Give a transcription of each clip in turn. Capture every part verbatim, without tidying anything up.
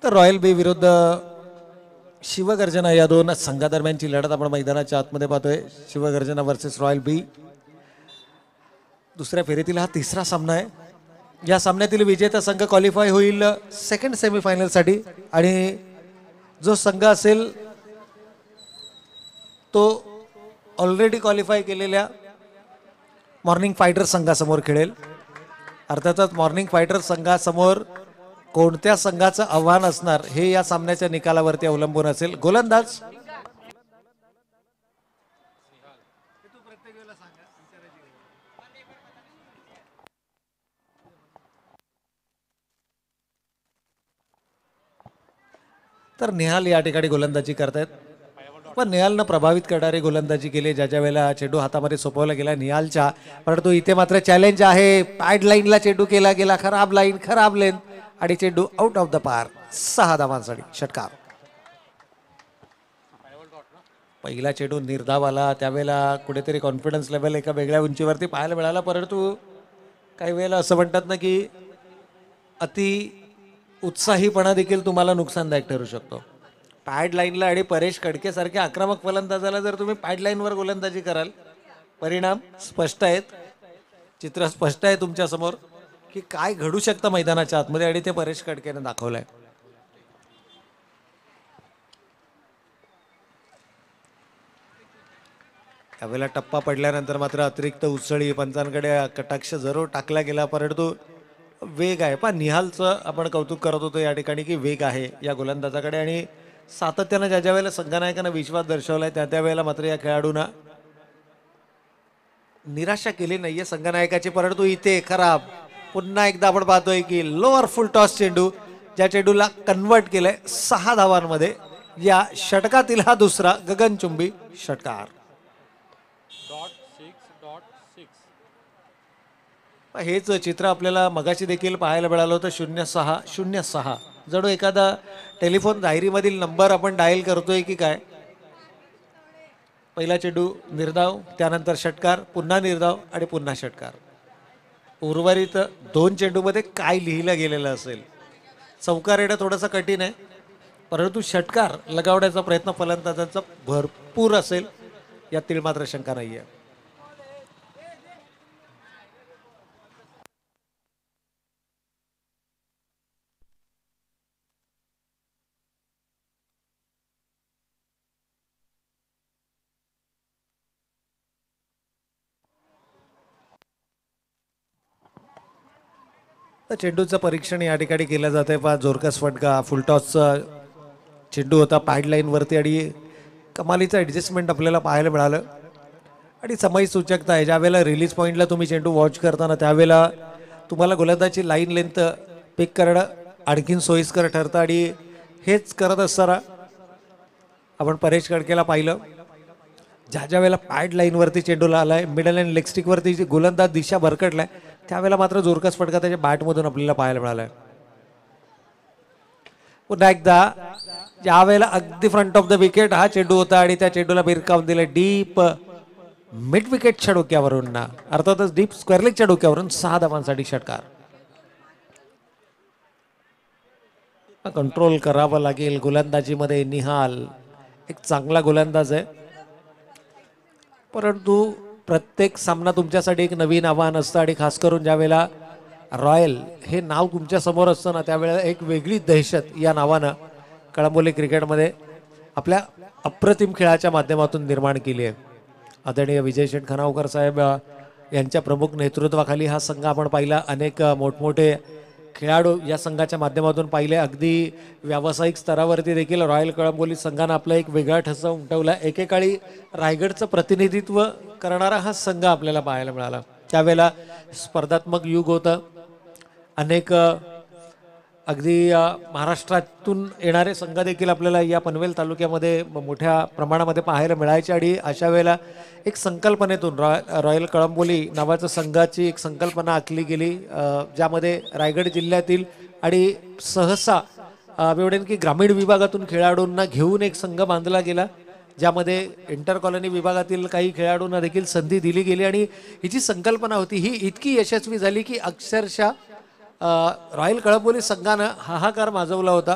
तर रॉयल बी विरुद्ध शिवगर्जना या दोन संघादरम्यानची लढत आपण मैदानाच्या आतमध्ये पाहतोय. Shivgarjana versus royal B. दुसऱ्या फेरीतील हा तिसरा सामना आहे. या सामन्यातील विजेता संघ क्वालिफाय होईल सेकंड सेमीफायनलसाठी आणि जो संघ असेल तो ऑलरेडी क्वालिफाय केलेल्या मॉर्निंग फायटर संघासमोर खेळेल. अर्थातच मॉर्निंग फायटर संघासमोर कोणत्या संघाचं आव्हान असणार हे या सामन्याच्या निकालावरती अवलंबून असेल. गोलंदाज तर निहाल या ठिकाणी गोलंदाजी करतायत. पण निहालनं प्रभावित करणारी गोलंदाजी केली ज्या ज्या वेळेला चेंडू हातामध्ये सोपवला गेला निहालच्या. परंतु इथे मात्र चॅलेंज आहे. पॅड लाईनला चेंडू केला गेला. खराब लाईन, खराब लेन आणि चेंडू आउट ऑफ द पार. सहा धावांसाठी षटकार. पहिला चेंडू निर्धाव आला त्यावेळेला कुठेतरी कॉन्फिडन्स लेवल एका वेगळ्या उंचीवरती पाहायला मिळाला. परंतु काही वेळेला असं म्हणतात ना की अति उत्साहीपणा देखील तुम्हाला नुकसानदायक ठरू शकतो. पॅड लाईनला आणि परेश कडके सारख्या आक्रमक फलंदाजाला जर तुम्ही पॅड लाईनवर गोलंदाजी कराल परिणाम स्पष्ट आहेत. चित्र स्पष्ट आहे तुमच्या समोर की काय घडू शकतं मैदानाच्या आतमध्ये आणि ते परेश कडकेने दाखवलंय. त्यावेळेला टप्पा पडल्यानंतर मात्र अतिरिक्त उसळी पंचांकडे कटाक्ष जरूर टाकला गेला. परंतु वेग आहे पण निहालचं आपण कौतुक करत होतो या ठिकाणी की वेग आहे या गोलंदाजाकडे आणि सातत्यानं ज्या ज्या वेळेला संघनायकांना विश्वास दर्शवलाय त्या त्या वेळेला मात्र या खेळाडूंना निराशा केली नाहीये संघनायकाची. परंतु इथे खराब पुन्हा एकदा आपण पाहतोय की लोअर फुल टॉस चेंडू ज्या चेंडूला कन्वर्ट केलंय सहा धावांमध्ये. या षटकातील हा दुसरा गगनचुंबी षटकार. हेच चित्र आपल्याला मगाशी देखील पाहायला मिळालं होतं. शून्य सहा शून्य सहा जणू एखादा टेलिफोन डायरीमधील नंबर आपण डायल करतोय की काय. पहिला चेंडू निर्धाव, त्यानंतर षटकार, पुन्हा निर्धाव आणि पुन्हा षटकार. उर्वरित दोन चेंडूमध्ये काय लिहिलं गेलेलं असेल. चौकार येणं थोडंसं कठीण आहे परंतु षटकार लगावण्याचा प्रयत्न फलंदाजांचा भरपूर असेल यातील मात्र शंका नाही आहे. चेंडूचं परीक्षण या ठिकाणी केलं जाते. पहा जोरकस फटका फुलटॉसचा चेंडू होता पॅड लाईनवरती आणि कमालीचं ॲडजस्टमेंट आपल्याला पाहायला मिळालं आणि समय सूचकता आहे. ज्या वेळेला रिलीज पॉईंटला तुम्ही चेंडू वॉच करताना त्यावेळेला तुम्हाला गोलंदाजी लाईन लेंथ पिक करणं आणखीन सोयीस्कर ठरतं आणि हेच करत असताना आपण परेश कडकेला पाहिलं ज्या ज्या वेळेला पॅड लाईनवरती चेंडूला आलाय मिडल अँड लेग स्टिकवरती जी गोलंदाज दिशा भरकटलाय त्यावेळेला मात्र जोरकस फटका त्याच्या बॅटमधून आपल्याला पाहायला मिळालाय. पुन्हा एकदा ज्या वेळेला अगदी फ्रंट ऑफ द विकेट हा चेंडू होता आणि त्या चेंडूला भिरकावून दिलं डीप मिड विकेटच्या डोक्यावरून ना अर्थातच डीप स्क्वेअर लेगच्या डोक्यावरून सहा धावांसाठी षटकार. कंट्रोल करावं लागेल गोलंदाजीमध्ये. निहाल एक चांगला गोलंदाज आहे परंतु प्रत्येक सामना तुमच्यासाठी एक नवीन आव्हान असतं आणि खास करून ज्या वेळेला रॉयल हे नाव तुमच्या समोर असतं ना त्यावेळेला एक वेगळी दहशत या नावानं कळंबोली क्रिकेटमध्ये आपल्या अप्रतिम खेळाच्या माध्यमातून निर्माण केली आहे. आदरणीय विजय शेठ खनावकर साहेब यांच्या प्रमुख नेतृत्वाखाली हा संघ आपण पाहिला. अनेक मोठमोठे खेळाडू या संघाच्या माध्यमातून पाहिले. अगदी व्यावसायिक स्तरावरती देखील रॉयल कळंबोली संघानं आपला एक वेगळा ठसा उमटवला. एकेकाळी रायगडचं प्रतिनिधित्व करणारा हा संघ आपल्याला पाहायला मिळाला. त्यावेळेला स्पर्धात्मक युग होतं. अनेक अगदी महाराष्ट्रातून येणारे संघ देखील आपल्याला या पनवेल तालुक्यामध्ये मोठ्या प्रमाणामध्ये पाहायला मिळायचे आणि अशा वेळेला एक संकल्पनेतून रॉय रॉयल कळंबोली नावाच्या संघाची एक संकल्पना आखली गेली ज्यामध्ये रायगड जिल्ह्यातील आणि सहसा एवढेन की ग्रामीण विभागातून खेळाडूंना घेऊन एक संघ बांधला गेला ज्यामध्ये इंटर कॉलनी विभागातील काही खेळाडूंना देखील संधी दिली गेली आणि ही जी संकल्पना होती ही इतकी यशस्वी झाली की अक्षरशः रॉयल कळंबोली संघानं हाहाकार माजवला होता.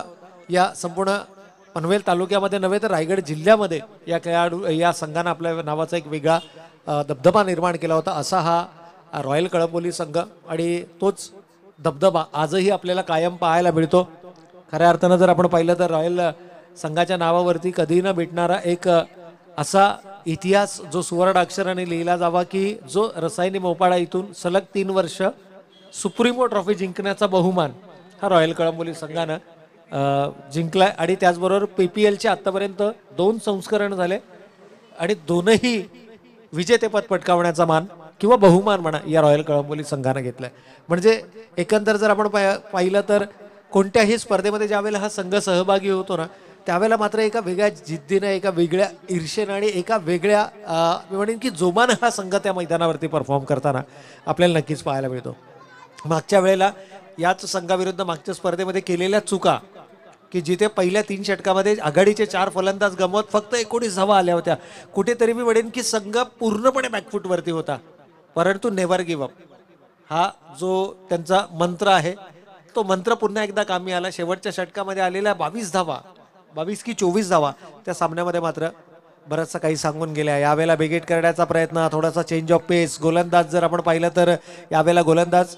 या संपूर्ण पनवेल तालुक्यामध्ये नव्हे तर रायगड जिल्ह्यामध्ये या खेळाडू या संघानं आपल्या नावाचा एक वेगळा अ, दबदबा निर्माण केला होता. असा हा रॉयल कळंबोली संघ आणि तोच दबदबा आजही आपल्याला कायम पाहायला मिळतो. खऱ्या अर्थानं जर आपण पाहिलं तर रॉयल संघाच्या नावावरती कधी न भेटणारा एक असा इतिहास जो सुवर्ण अक्षराने लिहिला जावा की जो रसायनी मोपाडा इथून सलग तीन वर्ष सुप्रीमो ट्रॉफी जिंकण्याचा बहुमान हा रॉयल कळंबोली संघानं जिंकलाय. आणि त्याचबरोबर पी पी एलचे आत्तापर्यंत दोन संस्करण झाले आणि दोनही विजेतेपद पटकावण्याचा मान किंवा बहुमान म्हणा या रॉयल कळंबोली संघानं घेतलाय. म्हणजे एकंदर जर आपण पाहिलं तर कोणत्याही स्पर्धेमध्ये ज्यावेळेला हा संघ सहभागी होतो ना त्यावेळेला मात्र एका वेगळ्या जिद्दीनं एका वेगळ्या ईर्षेनं आणि एका वेगळ्या मी म्हणेन की जोमानं हा संघ त्या मैदानावरती परफॉर्म करताना आपल्याला नक्कीच पाहायला मिळतो. मागच्या वेळेला याच संघाविरुद्ध मागच्या स्पर्धेमध्ये केलेल्या चुका की जिथे पहिल्या तीन षटकामध्ये आघाडीचे चार फलंदाज गमवत फक्त एकोणीस धावा आल्या होत्या. कुठेतरी मी म्हणेन की संघ पूर्णपणे बॅकफूटवरती होता परंतु नेव्हर गिव्ह अप हा जो त्यांचा मंत्र आहे तो मंत्र पुन्हा एकदा कामी आला. शेवटच्या षटकामध्ये आलेल्या बावीस धावा बावीस की चोवीस धावा त्या सामन्यामध्ये मात्र बरंचसं काही सांगून गेल्या. यावेळेला बेगेट करण्याचा प्रयत्न थोडासा चेंज ऑफ पेस. गोलंदाज जर आपण पाहिलं तर यावेळेला गोलंदाज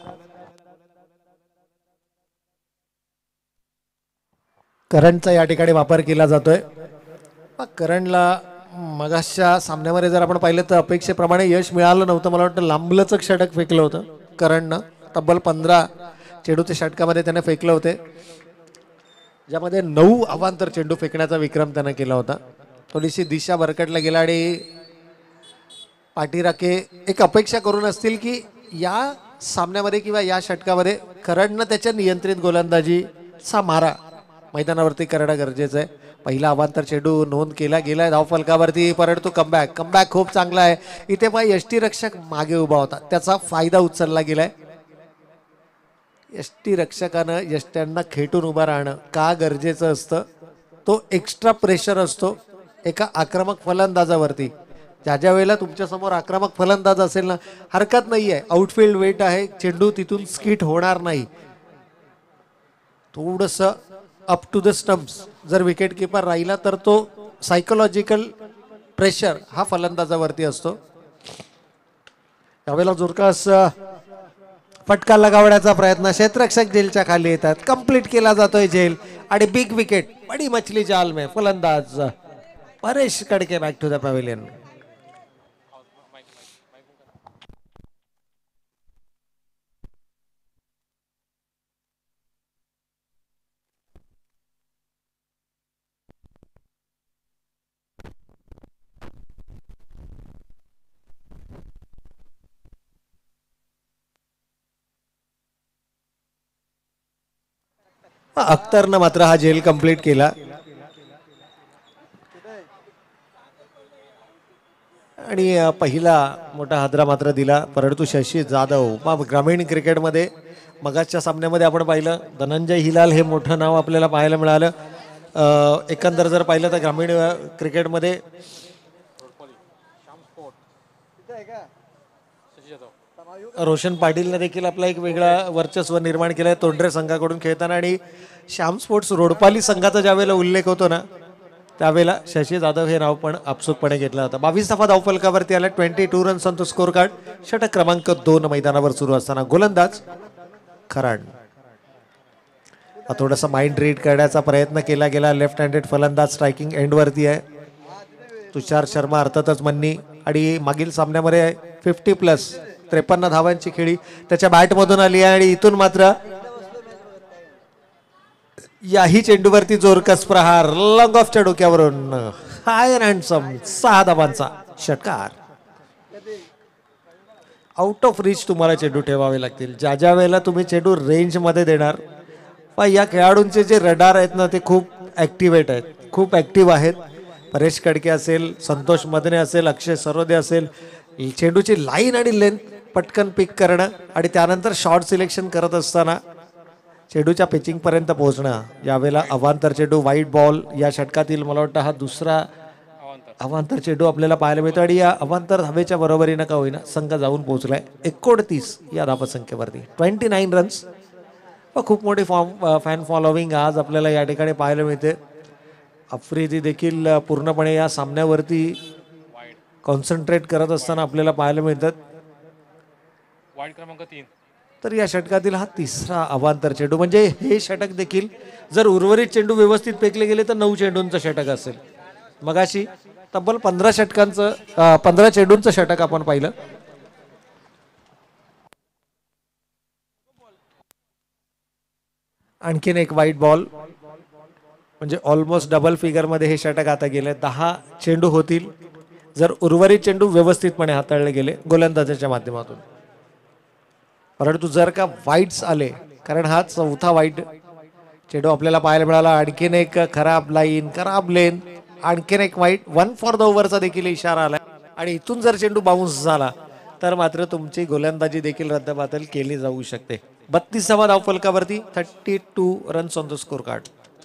करंटचा या ठिकाणी वापर केला जातोय. करणला मगाशच्या सामन्यामध्ये जर आपण पाहिलं तर अपेक्षेप्रमाणे यश मिळालं नव्हतं. मला वाटतं लांबलचक षटक फेकलं होतं करणनं. तब्बल पंधरा चेंडूच्या षटकामध्ये त्याने फेकले होते ज्यामध्ये नऊ अवांतर चेंडू फेकण्याचा विक्रम त्यानं केला होता. थोडीशी दिशा भरकटला गेला आणि पाठीराखे एक अपेक्षा करून असतील की या सामन्यामध्ये किंवा या षटकामध्ये करणनं त्याच्या नियंत्रित गोलंदाजीचा मारा मैदानावरती करणं गरजेचं आहे. पहिला अवांतर चेंडू नोंद केला गेलाय धावफलकावरती परंतु कमबॅक कमबॅक खूप चांगला आहे. इथे पण यष्टीरक्षक मागे उभा होता त्याचा फायदा उचलला गेलाय. यष्टीरक्षकानं यष्ट्यांना खेटून उभं राहणं का गरजेचं असतं. तो एक्स्ट्रा प्रेशर असतो एका आक्रमक फलंदाजावरती. ज्या ज्या वेळेला तुमच्यासमोर आक्रमक फलंदाज असेल ना हरकत नाही आहे आउटफील्ड वेट आहे चेंडू तिथून स्किट होणार नाही. थोडंसं अप टू द स्टम्प्स जर विकेट किपर राहिला तर तो सायकोलॉजिकल प्रेशर हा फलंदाजावरती असतो. यावेळेला जोरकास फटका लगावण्याचा प्रयत्न क्षेत्ररक्षक जेलच्या खाली येतात. कंप्लीट केला जातोय जेल आणि बिग विकेट बडी मछली जाल में फलंदाज Paresh Kadke back to the pavilion. अख्तरनं मात्र हा झेल कंप्लीट केला आणि पहिला मोठा हादरा मात्र दिला. परंतु शशी जाधव ग्रामीण क्रिकेटमध्ये मगाच्या सामन्यामध्ये आपण पाहिलं धनंजय हिलाल हे मोठं नाव आपल्याला पाहायला मिळालं. एकंदर जर पाहिलं तर ग्रामीण क्रिकेटमध्ये रोशन पाटीलने देखील आपला एक वेगळा वर्चस्व निर्माण केलाय तोंडरे संघाकडून खेळताना. आणि श्याम स्पोर्ट्स रोडपाली संघाचा ज्यावेळेला उल्लेख होतो ना त्यावेळेला शशी जाधव हे नाव पण आपसूकपणे घेतलं जातं. बावीस दफा धावफलकावरती आला. Twenty two runs on the score card. षटक क्रमांक दोन मैदानावर सुरू असताना गोलंदाज खराड. थोडासा माइंड रीड करण्याचा प्रयत्न केला गेला. लेफ्ट हँडेड फलंदाज स्ट्रायकिंग एंडवरती आहे. तुषार शर्मा अर्थातच मन्नी आणि मागील सामन्यामध्ये फिफ्टी प्लस त्रेपन्न धावांची खेळी त्याच्या बॅटमधून आली आहे. आणि इथून मात्र याही चेंडूवरती जोरकस प्रहार लॉंग ऑफच्या डोक्यावरून हाय अँड हँडसम सहा धावांचा षटकार. आउट ऑफ रीच तुम्हाला चेंडू ठेवावे लागतील. ज्या ज्या वेळेला तुम्ही चेंडू रेंजमध्ये देणार पण या खेळाडूंचे जे रडार आहेत ना ते खूप ॲक्टिवेट आहेत खूप ॲक्टिव्ह आहेत. परेश कडके असेल संतोष मदने असेल अक्षय सरोदे असेल चेंडूची लाईन आणि लेंथ पटकन पिक करणं आणि त्यानंतर शॉर्ट सिलेक्शन करत असताना चेंडूच्या पिचिंग पर्यंत पोहोचणं. यावेळेला अवांतर चेंडू व्हाईट बॉल या षटकातील मला वाटतं हा दुसरा अवांतर चेंडू आपल्याला पाहायला मिळतो. आणि या अवांतर धावेच्या बरोबरीनं का होईना संघ जाऊन पोहोचलाय एकोणतीस या धावसंख्येवरती. ट्वेंटी नाईन रन्स खूप मोठी फॉर्म फॅन फॉलोविंग आज आपल्याला या ठिकाणी पाहायला मिळते. आफ्रिदी देखील पूर्णपणे या सामन्यावरती कॉन्सन्ट्रेट करत असताना आपल्याला पाहायला मिळतात. वाईड क्रमांक तीन. तर या षटकातील हा तिसरा अवांतर चेंडू, म्हणजे हे षटक देखील जर उर्वरित चेंडू व्यवस्थित फेकले गेले तर नऊ चेंडूंचं षटक असेल. मगाशी तब्बल पंधरा षटकांचं पंधरा चेंडूंचं षटक आपण पाहिलं. आणखीन एक वाईट बॉल, म्हणजे ऑलमोस्ट डबल फिगरमध्ये हे षटक आता गेले. दहा चेंडू होतील जर उर्वरित चेंडू व्यवस्थितपणे हाताळले गेले गोलंदाजाच्या माध्यमातून. परंतु जर का वाईट्स आले, कारण हा चौथा वाईट चेंडू आपल्याला पाहायला मिळाला. आणखीन एक खराब लाईन, खराब लेन, आणखीन एक वाईट. वन फॉर द ओव्हरचा देखील इशारा आला आणि इथून जर चेंडू बाउन्स झाला तर मात्र तुमची गोलंदाजी देखील रद्दबातल केली जाऊ शकते. बत्तीसावा धाव फलकावरती thirty two runs on the score card.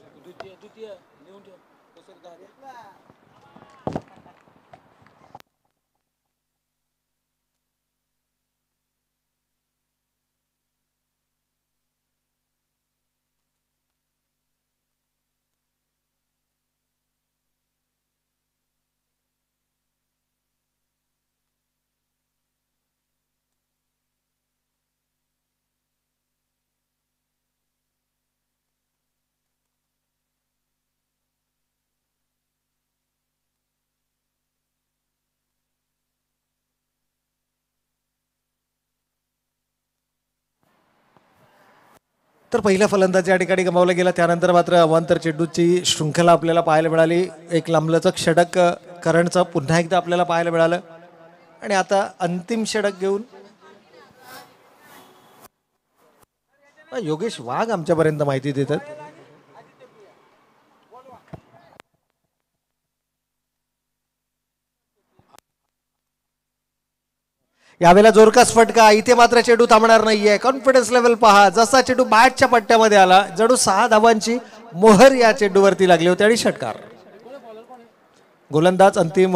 तर पहिला फलंदाज या ठिकाणी गमावला गेला. त्यानंतर मात्र अवांतर चेंडूची शृंखला आपल्याला पाहायला मिळाली. एक लांबलचक षटक करणचं पुन्हा एकदा आपल्याला पाहायला मिळालं आणि आता अंतिम षटक घेऊन योगेश वाघ आमच्यापर्यंत माहिती देतात. यावेळेला जोरकास फटका. इथे मात्र चेंडू थांबणार नाहीये. कॉन्फिडन्स लेवल पहा. जसा चेंडू बॅटच्या पट्ट्यामध्ये आला जणू सहा धावांची मोहर या चेंडूवरती लागली होती आणि षटकार. गोलंदाज अंतिम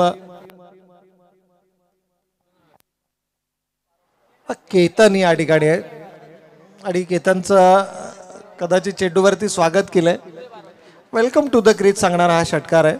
केतन या ठिकाणी आहे आणि केतनचं कदाचित चेंडूवरती स्वागत केलंय. वेलकम टू द क्रीज सांगणारा हा षटकार आहे.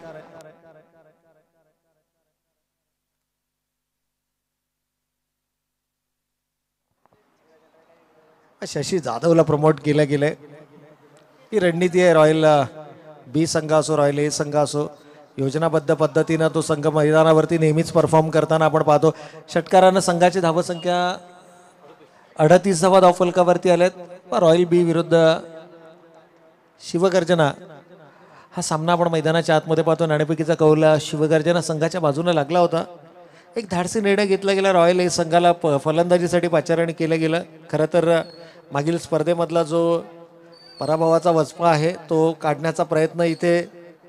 शशी जाधवला प्रमोट केलं गेलंय. ही रणनीती आहे रॉयल बी संघ असो रॉयल ए संघ असो. योजनाबद्ध पद्धतीनं तो संघ मैदानावरती नेहमीच परफॉर्म करताना आपण पाहतो. षटकारानं संघाची धावसंख्या अडतीसावा धावफलकावरती आल्यात. रॉयल बी विरुद्ध शिवगर्जना हा सामना आपण मैदानाच्या आतमध्ये पाहतो. नाणेफेकीचा कौल शिवगर्जना संघाच्या बाजूने लागला होता. एक धाडसी निर्णय घेतला गेला. रॉयल ए संघाला फलंदाजीसाठी पाचारण केलं गेलं. खरं तर मागील स्पर्धेमधला जो पराभवाचा वचपा आहे तो काढण्याचा प्रयत्न इथे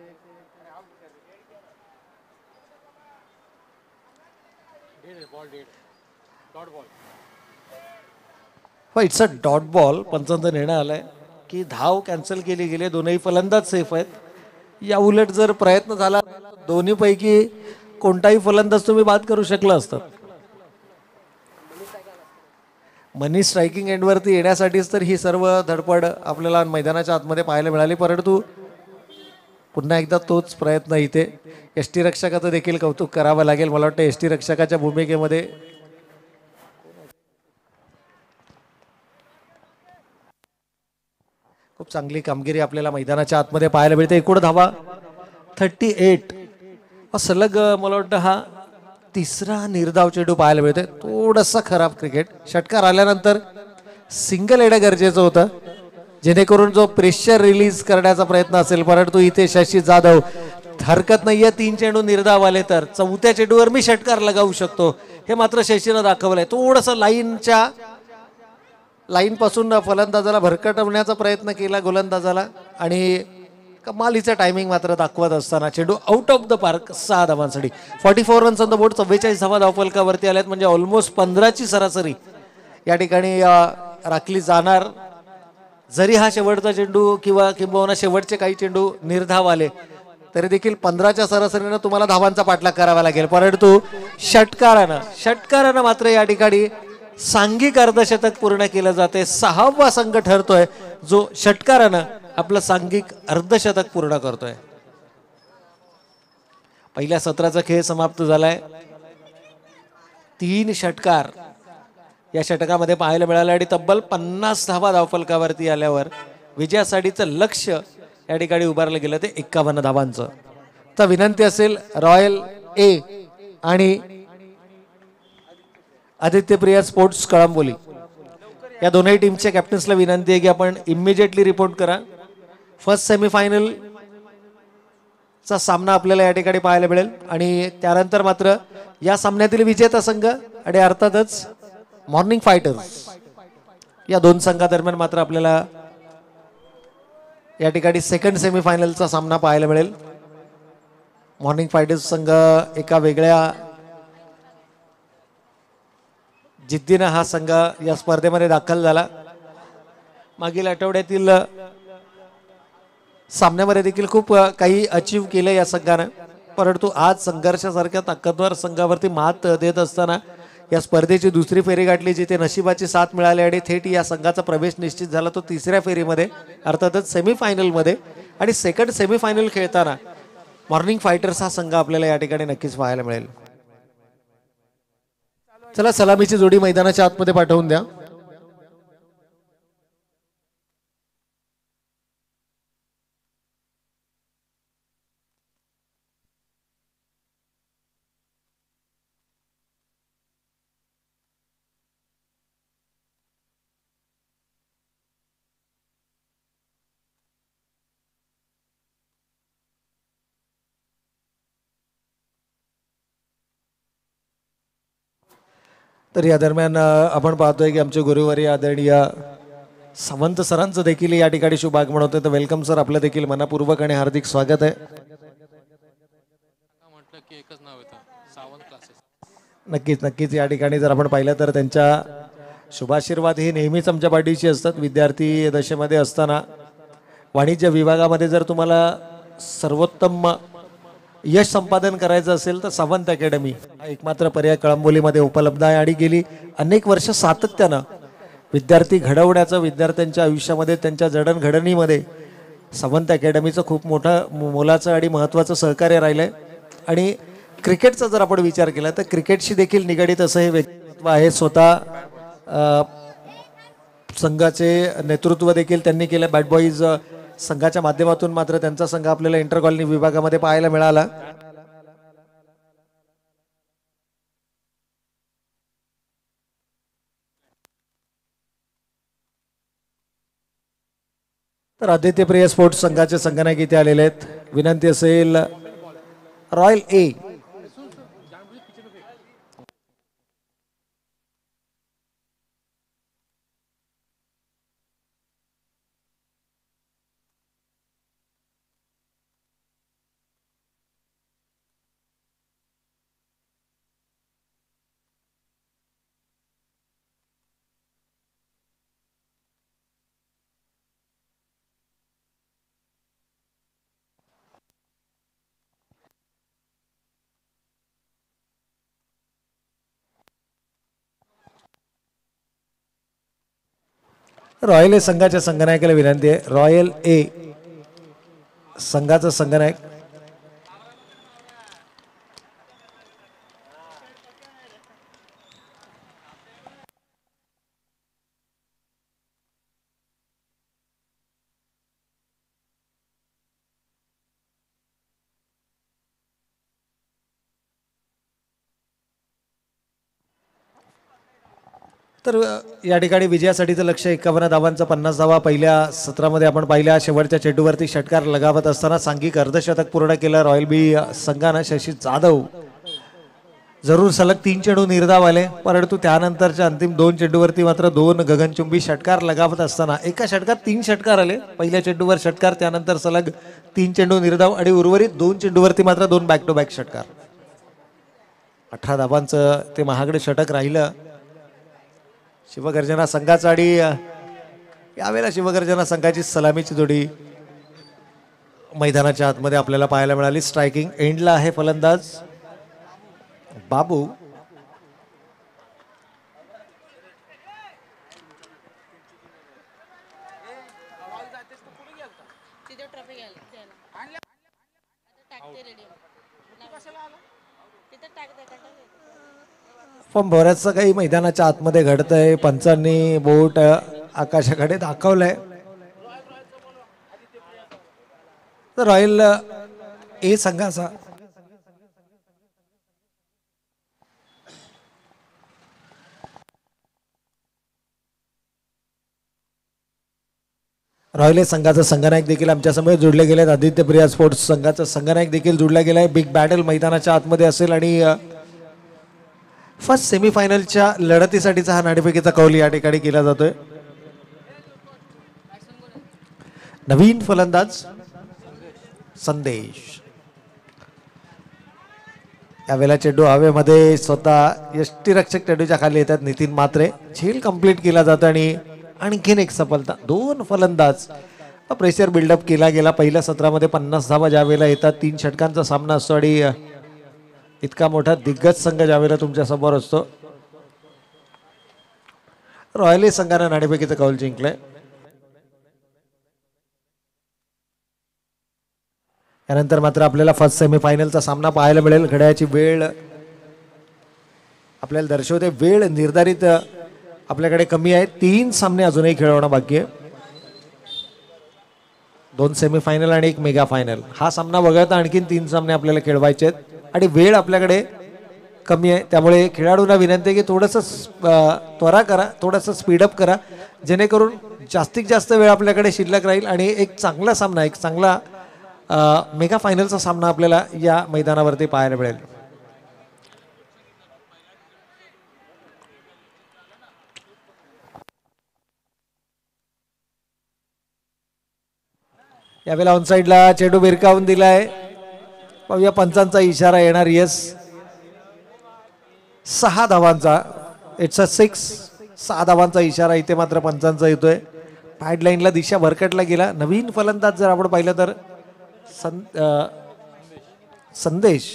इट्स अ डॉट बॉल. पंचांचा निर्णय आलाय की धाव कॅन्सल केली गेली. दोनही फलंदाज सेफ आहेत. या उलट जर प्रयत्न झाला दोन्ही पैकी कोणताही फलंदाज तुम्ही बाद करू शकला असतात. मनी स्ट्रायकिंग एंडवरती येण्यासाठीच तर ही सर्व धडपड आपल्याला मैदानाच्या आतमध्ये पाहायला मिळाली. परंतु पुन्हा एकदा तोच प्रयत्न इथे. एसटी रक्षकाचं देखील कौतुक करावं लागेल. मला वाटतं एसटी रक्षकाच्या भूमिकेमध्ये खूप चांगली कामगिरी आपल्याला मैदानाच्या आतमध्ये पाहायला मिळते. एकूण धावा थर्टी एट. सलग मला वाटतं हा तिसरा निर्धाव चेंडू पाहायला मिळते. थोडंसं खराब क्रिकेट. षटकार आल्यानंतर सिंगल येणं गरजेचं होतं जेणेकरून जो प्रेशर रिलीज करण्याचा प्रयत्न असेल. परंतु इथे शशी जाधव हरकत नाहीये. तीन चेंडू निर्धाव आले तर चौथ्या चेंडूवर मी षटकार लगावू शकतो हे मात्र शशीनं दाखवलंय. थोडंसं लाईनच्या लाईन पासून फलंदाजाला भरकटवण्याचा प्रयत्न केला गोलंदाजाला आणि कमालीचा टायमिंग मात्र दाखवत असताना चेंडू आउट ऑफ द पार्क. सहा धावांसाठी forty four runs on the board. चव्वेचाळीस धावा धावफलकावरती आल्यात. म्हणजे ऑलमोस्ट पंधराची सरासरी या ठिकाणी राखली जाणार. जरी हा शेवटचा चेंडू किंवा किंबहुना शेवटचे काही चेंडू निर्धाव आले तरी देखील पंधराच्या सरासरीनं तुम्हाला धावांचा पाठलाग करावा लागेल. परंतु षटकारानं षटकारानं मात्र या ठिकाणी सांघिक अर्धशतक पूर्ण केलं जाते. सहावा संघ ठरतोय जो षटकारानं आपलं सांघिक अर्धशतक पूर्ण करतोय. पहिल्या सत्राचा खेळ समाप्त झालाय. तीन षटकार या षटकामध्ये पाहायला मिळाले आणि तब्बल पन्नास धावा धावफलकावरती आल्यावर विजयासाठीचं लक्ष या ठिकाणी उभारलं गेलं ते एक्कावन्न धावांचं. तर विनंती असेल रॉयल ए आणि आदित्यप्रिया स्पोर्ट्स कळंबोली या दोनही टीमच्या कॅप्टन्सला विनंती आहे की आपण इमिजिएटली रिपोर्ट करा. फर्स्ट सेमीफायनल चा सामना आपल्याला या ठिकाणी पाहायला मिळेल आणि त्यानंतर मात्र या सामन्यातील विजेता संघ आणि अर्थातच मॉर्निंग फायटर्स या दोन संघादरम्यान मात्र आपल्याला या ठिकाणी सेकंड सेमीफायनलचा सामना पाहायला मिळेल. मॉर्निंग फायटर्स संघ एका वेगळ्या जिद्दीनं हा संघ या स्पर्धेमध्ये दाखल झाला. मागील आठवड्यातील सामन्यामध्ये देखील खूप काही अचीव केलं या संघानं, परंतु आज संघर्षासारख्या ताकदवर संघावरती मात देत असताना या स्पर्धेची दुसरी फेरी गाठली, जिथे नशिबाची साथ मिळाली आणि थेट या संघाचा प्रवेश निश्चित झाला तो तिसऱ्या फेरीमध्ये अर्थातच सेमीफायनलमध्ये. आणि सेकंड सेमीफायनल खेळताना मॉर्निंग फायटर्स हा संघ आपल्याला या ठिकाणी नक्कीच पाहायला मिळेल. चला सलामीची जोडी मैदानाच्या आतमध्ये पाठवून द्या. तर या दरम्यान आपण पाहतोय की आमचे गुरुवारी आदरणीय सावंत सरांचं देखील या ठिकाणी शुभागमन होतं. तर वेलकम सर, आपलं देखील मनापूर्वक आणि हार्दिक स्वागत आहे. म्हटलं की एकच नाव येतं, सावंत क्लासेस. नक्कीच नक्कीच या ठिकाणी जर आपण पाहिलं तर त्यांच्या शुभाशीर्वाद हे नेहमीच आमच्या पाठीशी असतात. विद्यार्थी दशेमध्ये असताना वाणिज्य विभागामध्ये जर तुम्हाला सर्वोत्तम यश संपादन करायचं असेल तर सावंत अकॅडमी हा एकमात्र पर्याय कळंबोलीमध्ये उपलब्ध आहे. आणि गेली अनेक वर्ष सातत्यानं विद्यार्थी घडवण्याचं, विद्यार्थ्यांच्या आयुष्यामध्ये त्यांच्या जडणघडणीमध्ये सावंत अकॅडमीचं खूप मोठं मोलाचं आणि महत्त्वाचं सहकार्य राहिलं आहे. आणि क्रिकेटचा जर आपण विचार केला तर क्रिकेटशी देखील निगडीत असं हे व्यक्तित्व आहे. स्वतः संघाचे नेतृत्व देखील त्यांनी केलं. बॅट बॉईज संघाच्या माध्यमातून मात्र त्यांचा संघ आपल्याला इंटर कॉलनी विभागामध्ये पाहायला मिळाला. तर आदित्यप्रिय स्पोर्ट्स संघाचे संघनायक इथे आलेले आहेत. विनंती असेल रॉयल ए रॉयल ए संघाच्या संघनायकाला विनंती आहे. रॉयल ए संघाचा संघनायक तर या ठिकाणी विजयासाठीचं लक्ष एकावन्न धावांचा पन्नास धावा पहिल्या सत्रामध्ये आपण पाहिल्या. शेवटच्या चेंडूवरती षटकार लगावत असताना सांघिक अर्धशतक पूर्ण केलं रॉयल बी संघानं. शशी जाधव जरूर सलग तीन चेंडू निर्धाव आले, परंतु त्यानंतरच्या अंतिम दोन चेंडूवरती मात्र दोन गगनचुंबी षटकार लगावत असताना एका षटकात तीन षटकार आले. पहिल्या चेंडूवर षटकार, त्यानंतर सलग तीन चेंडू निर्धाव आणि उर्वरित दोन चेंडूवरती मात्र दोन बॅक टू बॅक षटकार. अठरा धावांचं ते महागडे षटक राहिलं. शिवगर्जना संघाचा आणि यावेळेला शिवगर्जना संघाची सलामीची जोडी मैदानाच्या आतमध्ये आपल्याला पाहायला मिळाली. स्ट्रायकिंग एंडला आहे फलंदाज बाबू. पण बऱ्याचसं काही मैदानाच्या आतमध्ये घडतंय. पंचांनी बोट अ, आकाशाकडे दाखवलंय. तर रॉयल अ, ए संघाचा रॉयल ए संघाचा संघनायक देखील आमच्यासमोर जोडले गेले आहेत. आदित्य प्रिया स्पोर्ट्स संघाचा संघनायक देखील जोडला गेला आहे. बिग बॅटल मैदानाच्या आतमध्ये असेल आणि फर्स्ट सेमीफायनलच्या लढतीसाठीचा हा नाणेफेकीचा कौल या ठिकाणी केला जातोय. नवीन फलंदाज संदेश. यावेळेला चेंडू हवेमध्ये स्वतः यष्टीरक्षक चेंडूच्या खाली येतात. नितीन मात्रे झेल कंप्लीट केला जातो आणि आणखीन एक सफलता. दोन फलंदाज प्रेशर बिल्डअप केला गेला. पहिल्या सत्रामध्ये पन्नास धावा ज्या वेळेला येतात, तीन षटकांचा सामना असतो आणि इतका मोठा दिग्गज संघ ज्या वेळेला तुमच्या समोर असतो. रॉयल ए संघाने नाणेफेकीचं कौल जिंकलंय. यानंतर मात्र आपल्याला फर्स्ट सेमीफायनलचा सामना पाहायला मिळेल. घड्याळाची वेळ आपल्याला दर्शवते. वेळ निर्धारित आपल्याकडे कमी आहे. तीन सामने अजूनही खेळवणं बाकी आहे. दोन सेमीफायनल आणि एक मेगा फायनल. हा सामना वगळता आणखीन तीन सामने आपल्याला खेळवायचे आहेत आणि वेळ आपल्याकडे कमी आहे. त्यामुळे खेळाडूंना विनंती आहे की थोडंसं त्वरा करा, थोडंसं स्पीडअप करा, जेणेकरून जास्तीत जास्त वेळ आपल्याकडे शिल्लक राहील आणि एक चांगला सामना, एक चांगला मेगा फायनलचा सामना आपल्याला या मैदानावरती पाहायला मिळेल. यावेळेला ऑनसाईडला चेंडू भिरकावून दिलाय. पाहूया पंचांचा इशारा येणार. यस, सहा धावांचा. It's a six. सहा धावांचा इशारा इथे मात्र पंचांचा येतोय. पॅड लाईनला दिशा भरकटला गेला. नवीन फलंदाज जर आपण पाहिलं तर सं संदेश.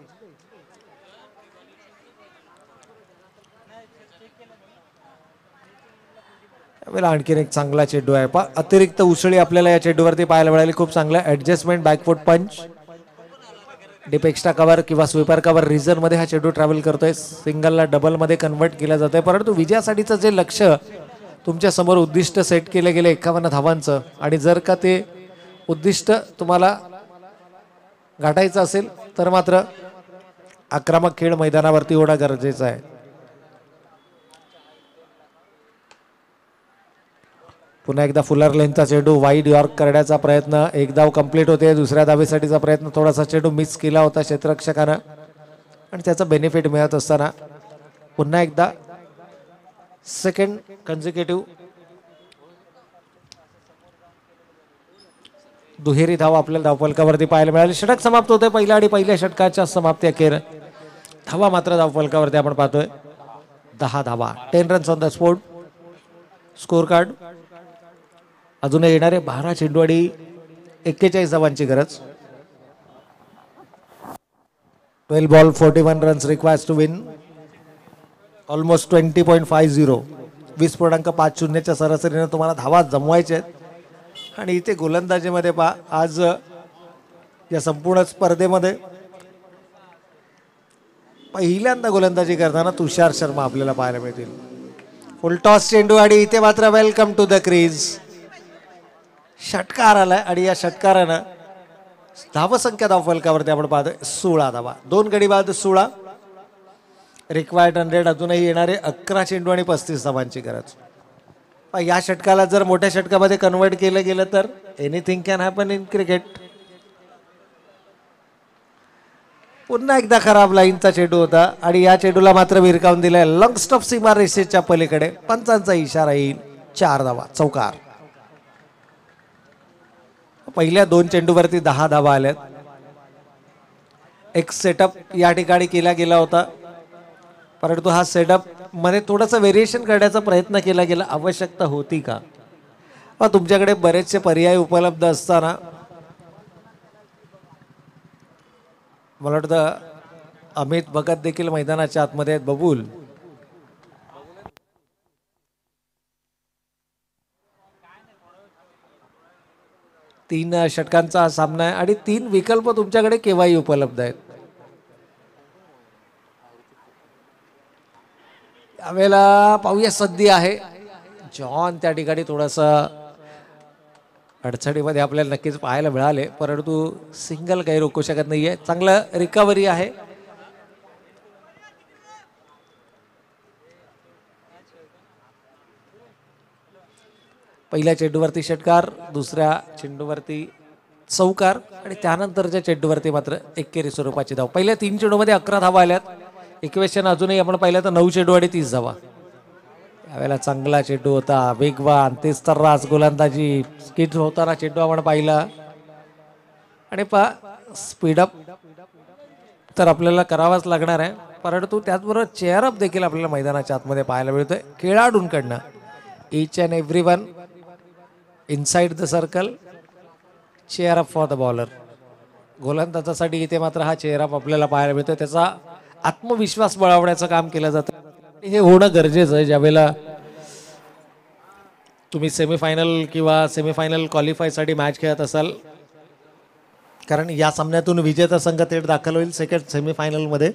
यावेळेला आणखीन एक चांगला चेंडू आहे. पा अतिरिक्त उसळी आपल्याला या चेंडूवरती पाहायला मिळाली. खूप चांगला adjustment, backfoot punch, deep extra cover किंवा स्वीपर कव्हर रिझन मध्ये हा चेंडू ट्रॅव्हल करतोय. सिंगलला डबल मध्ये कन्वर्ट केला जातोय. परंतु विजयासाठीचं जे लक्ष तुमच्या समोर उद्दिष्ट सेट केले गेले एकावन्न धावांचं, आणि जर का ते उद्दिष्ट तुम्हाला गाठायचं असेल तर मात्र आक्रमक खेळ मैदानावरती होणं गरजेचं आहे. पुन्हा एकदा फुलर लेनचा चेंडू वाईड यॉर्क करण्याचा प्रयत्न. एक धाव कंप्लीट होते. दुसऱ्या धावेसाठीचा प्रयत्न थोडासा चेंडू मिस केला होता क्षेत्ररक्षकानं आणि त्याचा बेनिफिट मिळत असताना पुन्हा एकदा सेकंड कन्झिक्युटिव्ह दुहेरी धाव आपल्याला धावफलकावरती पाहायला मिळाली. षटक समाप्त होते पहिल्या आणि पहिल्या षटकाच्या समाप्ती अखेर धावा मात्र धावफलकावरती आपण पाहतोय दहा धावा. Ten runs on the sport. Score card अजूनही येणारे बारा चेंडू आणि एक्केचाळीस धावांची गरज. Twelve ball forty one runs requires to win. Almost twenty point five zero. वीस पूर्णांक पाच शून्यच्या सरासरीने तुम्हाला धावा जमवायच्या आहेत. आणि इथे गोलंदाजीमध्ये पहा, आज या संपूर्ण स्पर्धेमध्ये पहिल्यांदा गोलंदाजी करताना तुषार शर्मा आपल्याला पाहायला मिळतील. फुलटॉस चेंडू आणि इथे मात्र वेलकम टू द क्रीज. षटकार आलाय आणि या षटकारानं धावसंख्या धावफलकावरती आपण पाहतोय सोळा धावा. दोन गडी बाद सोळा. रिक्वायर्ड हंड्रेड अजूनही येणारे अकरा चेंडू आणि पस्तीस धावांची गरज. या षटकाला जर मोठ्या षटकामध्ये कन्वर्ट केलं गेलं तर anything can happen in cricket. पुन्हा एकदा खराब लाईनचा चेंडू होता आणि या चेंडूला मात्र भिरकावून दिलाय लॉंग स्टॉप सीमा रेषेच्या पलीकडे. पंचांचा इशारा येईल. चार धावा. चौकार. पहिल्या दोन चेंडूवरती दहा धावा आल्यात. एक सेटअप या ठिकाणी केला गेला होता, परंतु हा सेटअप मध्ये थोडंसं व्हेरिएशन करण्याचा प्रयत्न केला गेला. आवश्यकता होती का? तुमच्याकडे बरेचसे पर्याय उपलब्ध असताना मला वाटतं अमित भगत देखील मैदानाच्या आतमध्ये आहेत. बबूल तीन षटकांचा हा सामना आहे आणि तीन विकल्प तुमच्याकडे केव्हाही उपलब्ध आहेत. यावेळेला पाहूया संधी आहे. जॉन त्या ठिकाणी थोडंसं अडचणीमध्ये आपल्याला नक्कीच पाहायला मिळाले, परंतु सिंगल काही रोखू शकत नाहीये. चांगलं रिकव्हरी आहे. पहिल्या चेंडूवरती षटकार, दुसऱ्या चेंडूवरती चौकार आणि त्यानंतरच्या चेंडूवरती मात्र एकेरी स्वरूपाची धाव. पहिल्या तीन चेंडूमध्ये अकरा धावा आल्यात. इक्वेशन अजूनही आपण पाहिलं तर नऊ चेंडू आणि तीस धावा. यावेळेला चांगला चेंडू होता, वेगवान, तेच तर रास गोलंदाजी स्किट होताना चेंडू आपण पाहिला. आणि पा स्पीडअप तर आपल्याला करावाच लागणार आहे, परंतु त्याचबरोबर चेअरअप देखील आपल्याला मैदानाच्या आतमध्ये पाहायला मिळतोय खेळाडूंकडनं. Each and every one inside the circle, cheer up for the bowler. गोलंदाजासाठी इथे मात्र हा चेअरअप आपल्याला पाहायला मिळतोय. त्याचा आत्मविश्वास बळावण्याचं काम केलं जातं. हे होणं गरजेचं आहे ज्यावेळेला तुम्ही सेमीफायनल किंवा सेमीफायनल क्वालिफायसाठी मॅच खेळत असाल, कारण या सामन्यातून विजेता संघ थेट दाखल होईल सेकंड सेमीफायनलमध्ये.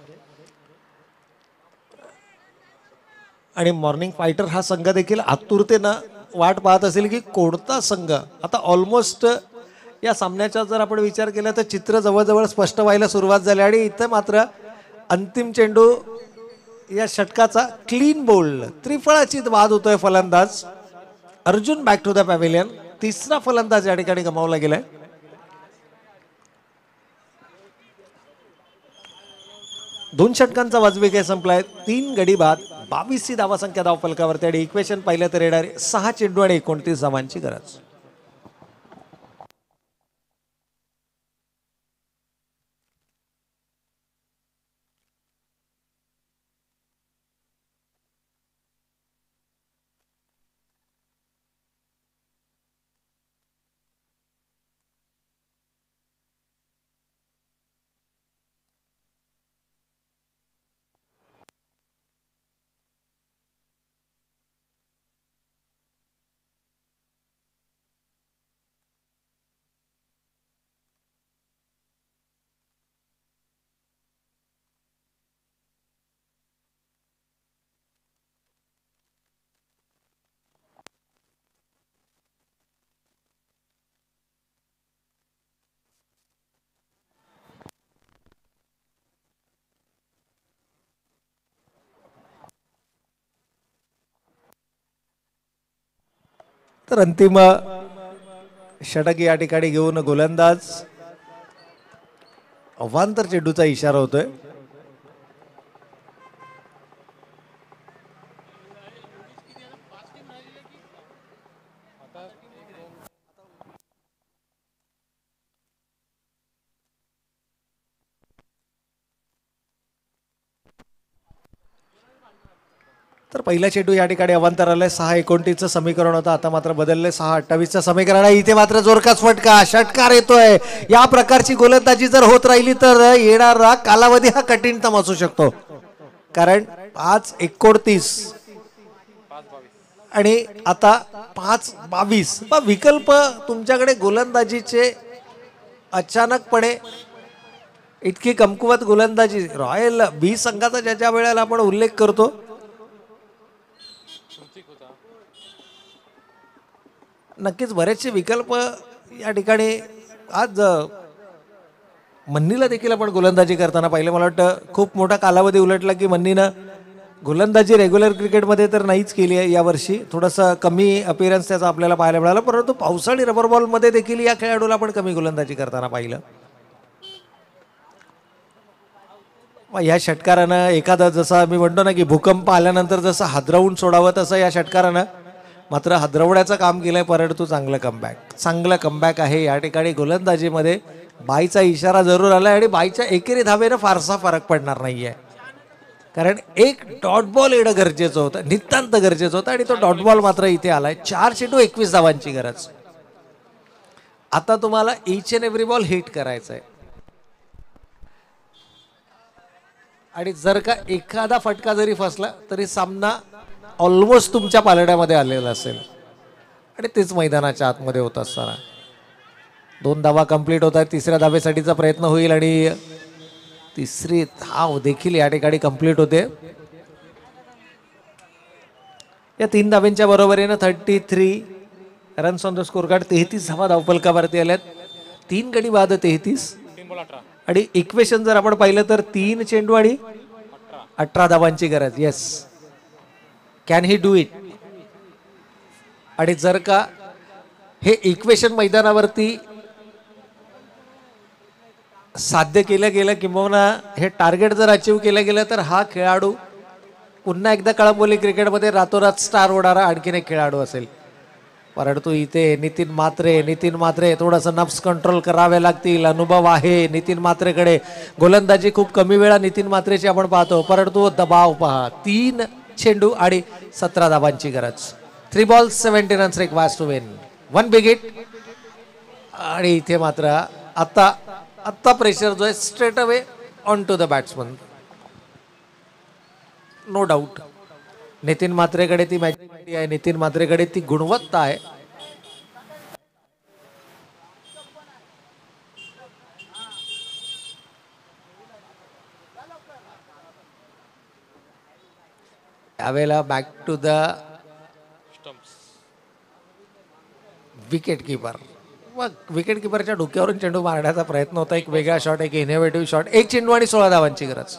आणि मॉर्निंग फायटर हा संघ देखील आतुरतेनं वाट पाहत असेल की कोणता संघ. आता ऑलमोस्ट या सामन्याचा जर आपण विचार केला तर चित्र जवळजवळ स्पष्ट व्हायला सुरुवात झाली. आणि इथं मात्र अंतिम चेंडू या षटकाचा क्लीन बोल्ड त्रिफळाची बाद होतोय फलंदाज Arjun. Back to the pavilion. तिसरा फलंदाज या ठिकाणी गमावला गेलाय. दोन षटकांचा वाजवी खेळ संपलाय. तीन गडी बाद, बावीसची धावा संख्या धाव फलकावरती. आणि इक्वेशन पाहिलं तर येणारे सहा चेंडू आणि एकोणतीस धावांची गरज. तर अंतिम षटक या ठिकाणी घेऊन गोलंदाज अवांतर चेंडूचा इशारा होतोय. तर पहिला चेंडू या ठिकाणी अवांतर आलाय. सहा एकोणतीसचं समीकरण होतं, आता मात्र बदललंय सहा अठ्ठावीसचं समीकरण आहे. इथे मात्र जोरकास फटका, षटकार येतोय. या प्रकारची गोलंदाजी जर होत राहिली तर येणारा कालावधी हा कठीणतम असू शकतो, कारण पाच एकोणतीस आणि आता पाच बावीस विकल्प तुमच्याकडे गोलंदाजीचे. अचानकपणे इतकी कमकुवत गोलंदाजी रॉयल बी संघाचा ज्याच्या वेळेला आपण उल्लेख करतो, नक्कीच बरेचसे विकल्प या ठिकाणी. आज मन्नीला देखील आपण गोलंदाजी करताना पाहिलं. मला वाटतं खूप मोठा कालावधी उलटला की मन्नीनं गोलंदाजी रेग्युलर क्रिकेटमध्ये तर नाहीच केली आहे यावर्षी. थोडंसं कमी अपिअरन्स त्याचा आपल्याला पाहायला मिळाला, परंतु पावसाळी रबर बॉलमध्ये देखील या खेळाडूला आपण कमी गोलंदाजी करताना पाहिलं. या षटकारानं एखादा, जसं मी म्हणतो ना की भूकंप आल्यानंतर जसं हादरवून सोडावं, तसं या षटकारानं मात्र हादरवण्याचं काम केलंय. परंतु चांगलं कमबॅक, चांगलं कमबॅक आहे या ठिकाणी गोलंदाजीमध्ये. बाईचा इशारा जरूर आलाय आणि बाईच्या एकेरी धावेनं फारसा फरक पडणार नाहीये, कारण एक डॉट बॉल येणं गरजेचं होतं, नितांत गरजेचं होतं, आणि तो डॉट बॉल मात्र इथे आलाय. चार चेंडू एकवीस धावांची गरज. आता तुम्हाला each and every ball hit करायचं आहे. आणि जर का एखादा फटका जरी फसला तरी सामना ऑलमोस्ट तुमच्या पालड्यामध्ये आलेला असेल. आणि तेच मैदानाच्या आतमध्ये होत असताना दोन धावा कंप्लीट होत आहेत. तिसऱ्या धावेसाठीचा प्रयत्न होईल आणि तिसरी धाव देखील या ठिकाणी कंप्लीट होते. या तीन धाव्यांच्या बरोबरीनं thirty three runs on the score card. तेहतीस धावा धावफलकावरती आल्यात. तीन गडी बाद तेहतीस आणि इक्वेशन जर आपण पाहिलं तर तीन चेंडू आणि अठरा धावांची गरज. Yes, can he do it. आणि जर का हे इक्वेशन मैदानावरती साध्य केलं गेलं किंवा हे टार्गेट जर अचीव केलं गेलं तर हा खेळाडू पुन्हा एकदा कळंबोली क्रिकेटमध्ये रातोरात स्टार होणारा आणखीन एक खेळाडू असेल. परंतु इथे नितीन म्हात्रे नितीन म्हात्रे थोडंसं नफ्स कंट्रोल करावे लागतील. अनुभव आहे नितीन म्हात्रेकडे. गोलंदाजी खूप कमी वेळा नितीन म्हात्रेची आपण पाहतो, परंतु दबाव पहा. तीन चेंडू आणि सतरा धाबांची गरज. Three ball seventy runs required to win one big hit. आणि इथे मात्र आता आत्ता प्रेशर जो आहे straight away on to the batsman. No doubt Nitin म्हात्रेकडे ती मॅच्युरिटी आहे, नितीन म्हात्रेकडे ती गुणवत्ता आहे. यावेळेला back to the wicket keeper. मग विकेट किपरच्या डोक्यावरून चेंडू मारण्याचा प्रयत्न होता. एक वेगळा शॉट, एक इनोव्हेटिव्ह शॉट. एक चेंडू आणि सोळा धावांची गरज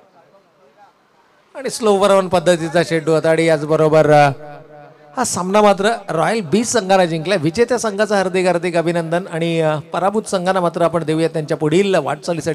आणि स्लो ओव्हर वन पद्धतीचा चेंडू होता. आणि याचबरोबर हा सामना मात्र रॉयल बीच संघाने जिंकला. विजेत्या संघाचं हार्दिक हार्दिक अभिनंदन. आणि पराभूत संघांना मात्र आपण देऊया त्यांच्या पुढील वाटचालीसाठी